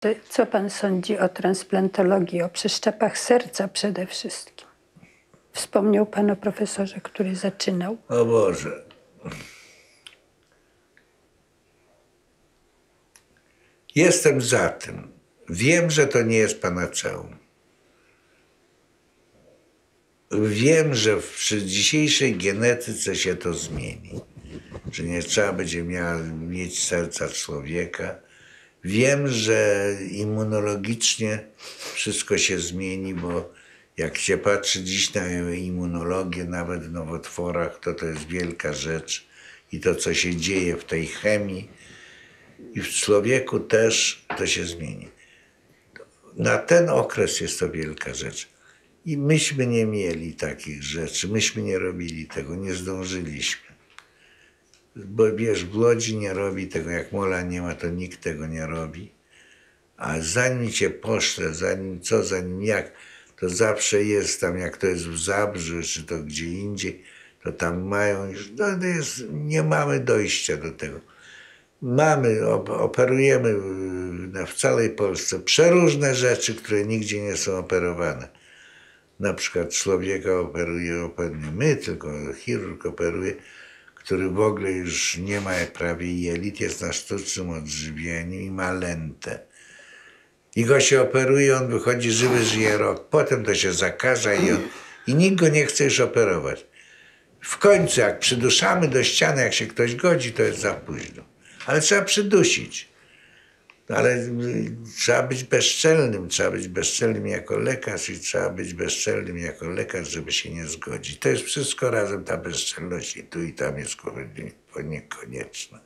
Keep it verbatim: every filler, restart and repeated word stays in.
To co pan sądzi o transplantologii, o przeszczepach serca przede wszystkim? Wspomniał pan o profesorze, który zaczynał. O Boże. Jestem za tym. Wiem, że to nie jest panaceum. Wiem, że przy dzisiejszej genetyce się to zmieni. Że nie trzeba będzie miała, mieć serca człowieka. Wiem, że immunologicznie wszystko się zmieni, bo jak się patrzy dziś na immunologię, nawet w nowotworach, to to jest wielka rzecz. I to, co się dzieje w tej chemii i w człowieku też, to się zmieni. Na ten okres jest to wielka rzecz. I myśmy nie mieli takich rzeczy, myśmy nie robili tego, nie zdążyliśmy. Bo wiesz, w Łodzi nie robi tego, jak Molla nie ma, to nikt tego nie robi. A zanim cię poszle, zanim co, zanim jak, to zawsze jest tam, jak to jest w Zabrze, czy to gdzie indziej, to tam mają już, no to jest, nie mamy dojścia do tego. Mamy, operujemy w całej Polsce przeróżne rzeczy, które nigdzie nie są operowane. Na przykład człowieka operuje, operuje my, tylko chirurg operuje, który w ogóle już nie ma prawie jelit, jest na sztucznym odżywieniu i ma lentę. I go się operuje, on wychodzi żywy, żyje rok. Potem to się zakaża i, on, i nikt go nie chce już operować. W końcu, jak przyduszamy do ściany, jak się ktoś godzi, to jest za późno. Ale trzeba przydusić. Ale trzeba być bezczelnym, trzeba być bezczelnym jako lekarz i trzeba być bezczelnym jako lekarz, żeby się nie zgodzić. To jest wszystko razem, ta bezczelność i tu i tam jest niekonieczna.